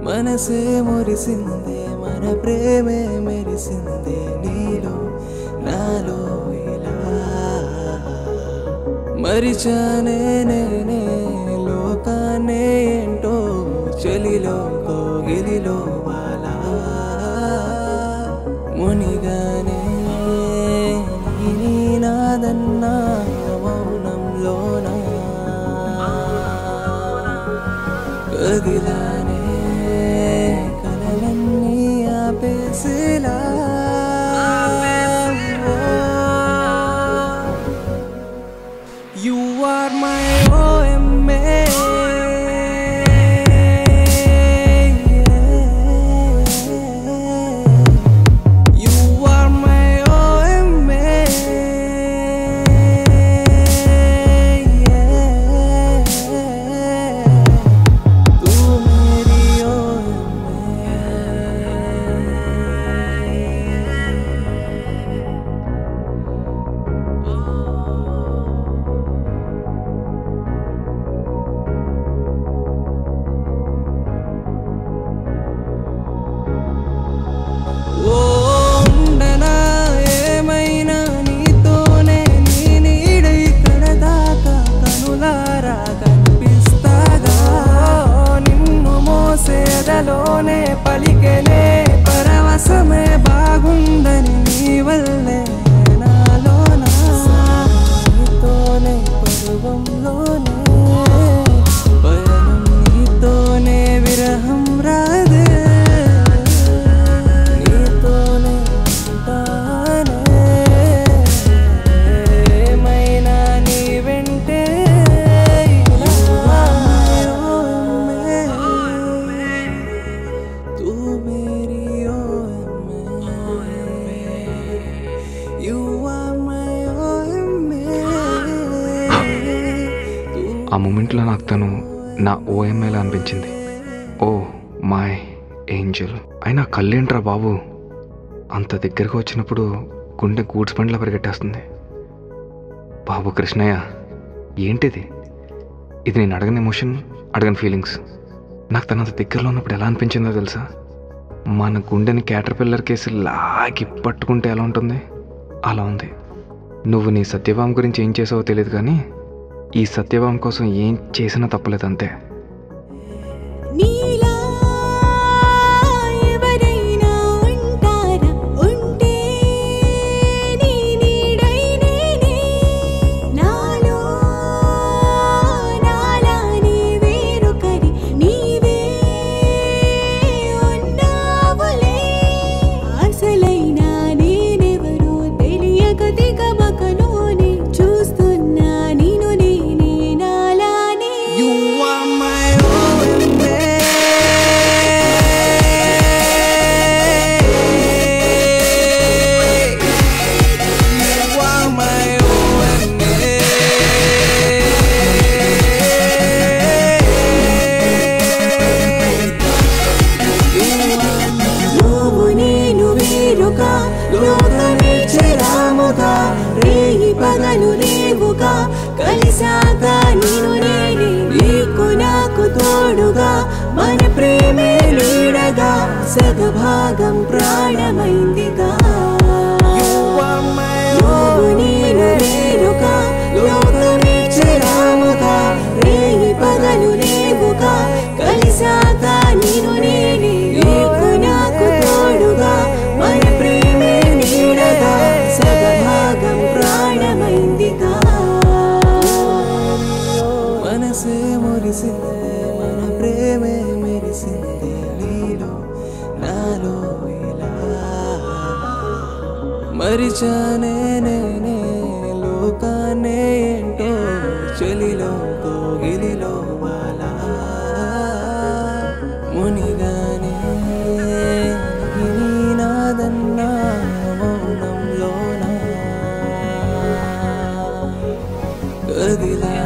మనసే మురిసిందే మన ప్రేమే మెరిసిందే నీలో నాలో ఇలా మరిచానే నేనే లోకాన్నే ఏంటో చలిలో కోగిలిలో వాలా మునిగానే నీ నాదన్నా మౌనంలోనా కదిలానే కలలన్నీ ఆపేసేలా You are my OMA. You are my OMA. तू मेरी ఉండనా ఏమైనా నీతోనే నీ నీడ ఇక్కడ దాకా కనులారా కనిపిస్తాగా నిన్ను మోసేదలోనే పలికెనే పరవశమే బాగుందని నీ వల్లే నాలోన నీతోనే పరువంలోనే పయనం నీతోనే విరహం రాదే ఆ మూమెంట్లో నాకు తను నా ఓఎంఐలా అనిపించింది. Oh my angel. అయినా కళ్ళేంట్రా బాబు, అంత దగ్గరకు వచ్చినప్పుడు గుండె గూడ్స్ బండిలా పరిగెట్టేస్తుంది. బాబు కృష్ణయ్య, ఏంటిది? ఇది నేను అడగని ఎమోషన్, అడగని ఫీలింగ్స్. నాకు తన అంత దగ్గరలో ఉన్నప్పుడు ఎలా అనిపించిందో తెలుసా? మన గుండెని క్యాటర్పిల్లర్ కేసు లాగి పట్టుకుంటే ఎలా ఉంటుంది అలా ఉంది. నువ్వు నీ సత్యభామ గురించి ఏం చేసావో తెలియదు, కానీ ఈ సత్యభామ కోసం ఏం చేసినా తప్పలేదు అంతే. పగలు లేవుగా కలిసాగా నేను నేనే నీకు నాకు తోడుగా మన ప్రేమే నీడగా సగభాగం ప్రాణమైందిగా. నువ్వు నేను వేరుగా లోకమే చిరాముగా రేయి పగలు లేవుగా కలిసాగా నేను నేనే నీకు నాకు తోడుగా మన ప్రేమే నీడగా సగభాగం ప్రాణమైందిగా. మనసే మురిసిందే మన ప్రేమే మెరిసిందే నీలో నాలో ఇలా మరిచానే నేనే లోకాన్నే ఏంటో చలిలో కోగిలిలో వాలా మునిగానే నీ నాదన్నా మౌనంలోనా కదిలా